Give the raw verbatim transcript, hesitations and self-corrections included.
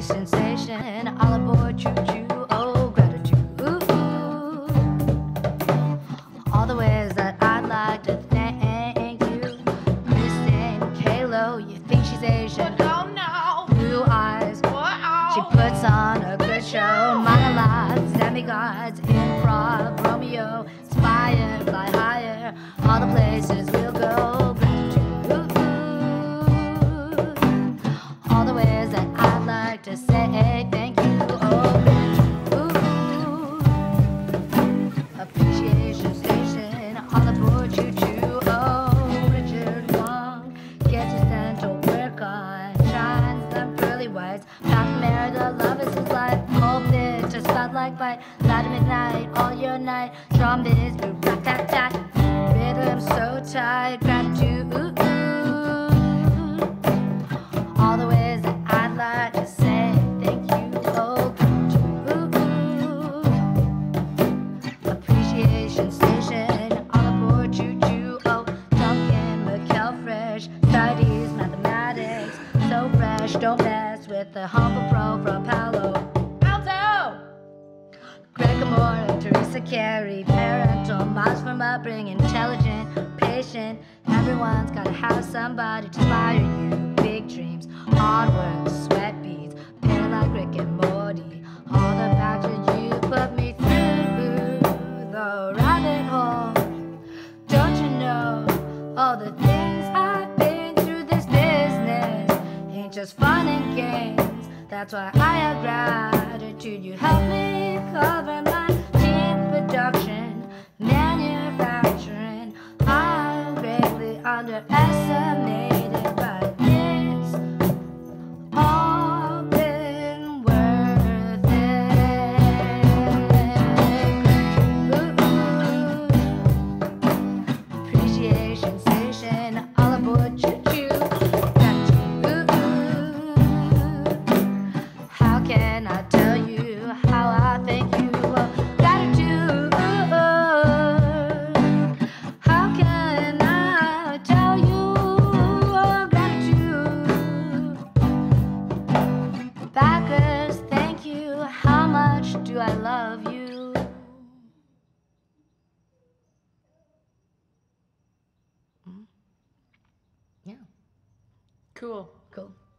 sensation, all aboard choo choo, oh gratitude. All the ways that I'd like to thank you. Kristen K Lo, you think she's Asian? Oh no! Blue eyes, Wow. she puts on a good show. Monologues, demigods, improv, Romeo, inspired, fly higher, all the places we'll go. Gratitude. All the ways that I'd like to say thank you. Oh, gratitude. Appreciation station, all aboard choo choo. Oh, Richard Wong gets his dental work on, shines them pearly whites. Not America, love is his life. Hope it just felt like fight. Light at midnight, all your night. Zombies, ratatatat. Rhythm so tight. Gratitude. All the ways that I'd like to say thank you. Oh, gratitude. Appreciation station, all aboard choo choo. Oh, Duncan Mcelfresh studies mathematics. So fresh, don't mess with the humble pro from Palo Alto. Kimura Theresa Carey, parental, miles from upbringing, intelligent, patient. Everyone's gotta have somebody to inspire you. Big dreams, hard work, sweat beads, pair like Rick and Morty. All the passion you put me through the rabbit hole. Don't you know all the things I've been through? This business ain't just fun and games. That's why I have gratitude. You help me cover my deep production, manufacturing. I'm greatly underestimated, but it's all been worth it. Appreciation station, all aboard choo choo. How can I tell you how I thank you? Gratitude. How can I tell you gratitude? Backers, thank you. How much do I love you? Mm. Yeah. Cool. Cool.